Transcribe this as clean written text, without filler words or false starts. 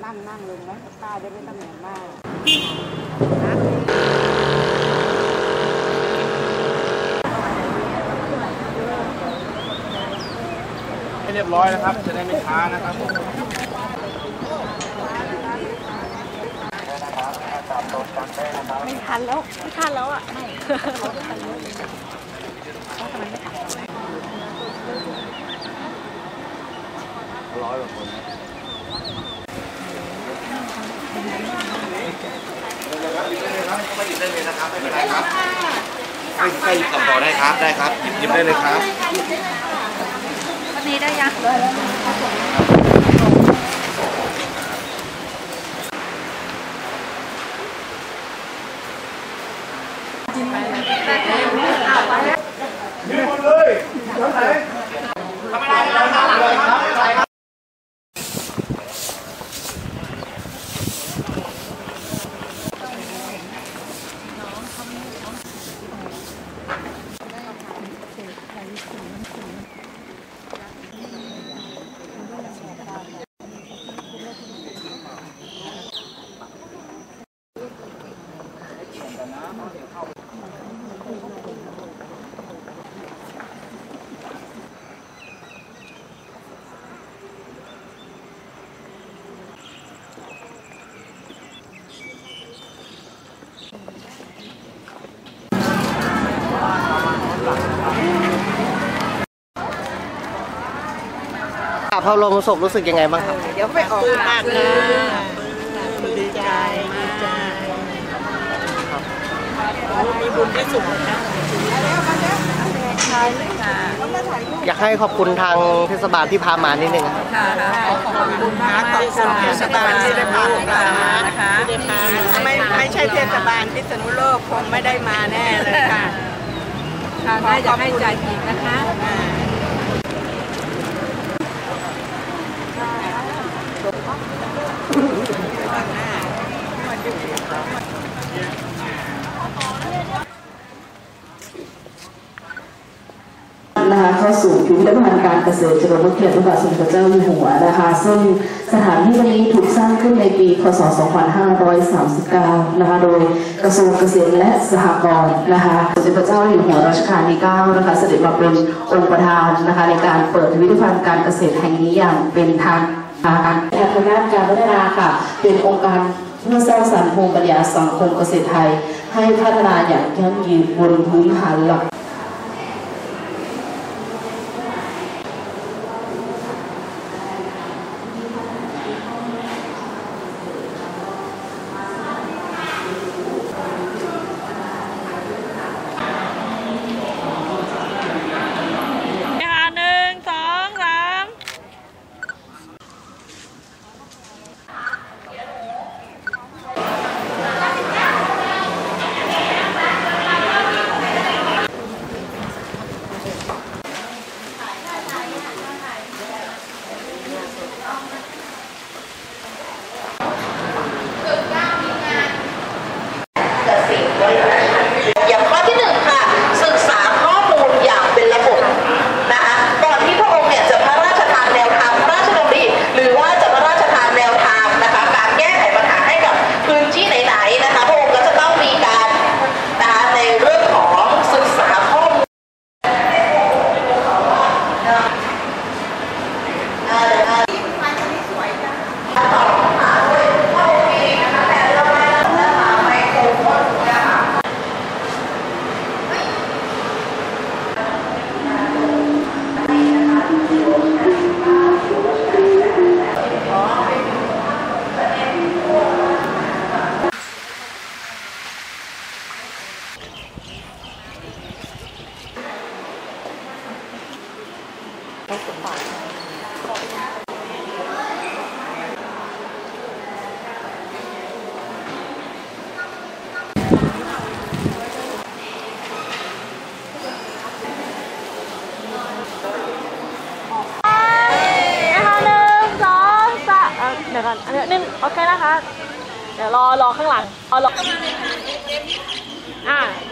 นั่งลงนะป้าจะไม่ต้องเหนื่อยมากให้เรียบร้อยนะครับจะได้ไม่ช้านะครับไม่ทันแล้วอ่ะร้อยกว่าคนไม่หยิบได้เลยนะครับไม่เป็นไรครับให้หยิบต่อได้ครับได้ครับหยิบได้เลยครับวันนี้ได้ยังยืนหมดเลยทำไหนทำอะไรเลยครับพระบรมศพรู้สึกยังไงบ้างครับเดี๋ยวไปออกปากนะดีใจมีบุญที่สุดนะอยากให้ขอบคุณทางเทศบาลที่พามานิดนึงครับค่ะขอบคุณมากขอบคุณเทศบาลที่ได้พามานะคะไม่ใช่เทศบาลพิษณุโลกคงไม่ได้มาแน่เลยค่ะน่าจะให้ใจผิดนะคะเข้าสู่พิพิธภัณฑ์การเกษตรเฉลิมพระเกียรติพระบาทสมเด็จพระเจ้าอยู่หัวนะคะซึ่งสถานที่นี้ถูกสร้างขึ้นในปีพ.ศ. 2539นะคะโดยกระทรวงเกษตรและสหกรณ์นะคะสมเด็จพระเจ้าอยู่หัวรัชกาลที่9นะคะเสด็จมาเป็นองค์ประธานนะคะในการเปิดพิพิธภัณฑ์การเกษตรแห่งนี้อย่างเป็นทางการทางด้านการพัฒนาค่ะเป็นองค์การเพื่อสร้างสรรค์ภูมิปัญญาสังคมเกษตรไทยให้พัฒนาอย่างยั่งยืนบนพื้นฐานหลักดี๋ยวก่อนอันนี้โอเคนะคะเดี๋ยวรอข้างหลังรอ